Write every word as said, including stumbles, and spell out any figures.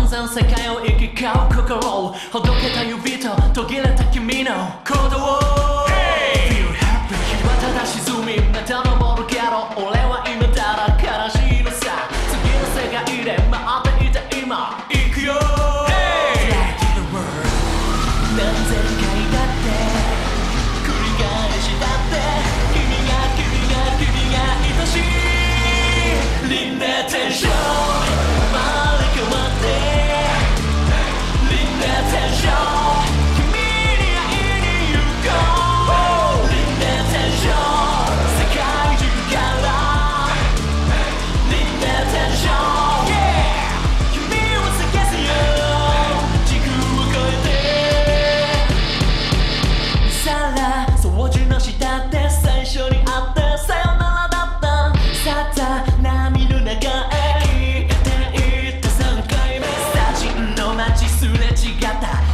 散々世界を行き交う心をほどけた指と途切れた君の鼓動を Feel happy 日はただ沈みまた登るけど俺は今ただ悲しいのさ次の世界で待っていた今行くよ Fly to the world 何千回だって繰り返しだって君が君が君が愛しい Rin-Ne-Ten-Show 生まれ変わって Rin-Ne-Ten-Show 君に会いに行こう Rin-Ne-Ten-Show 世界中から Rin-Ne-Ten-Show Yeah 君を探すよ時空を超えてさら掃除の下で最初に会ってさよならだったさた波の中へ消えていったさんかいめサジンの街すれ違った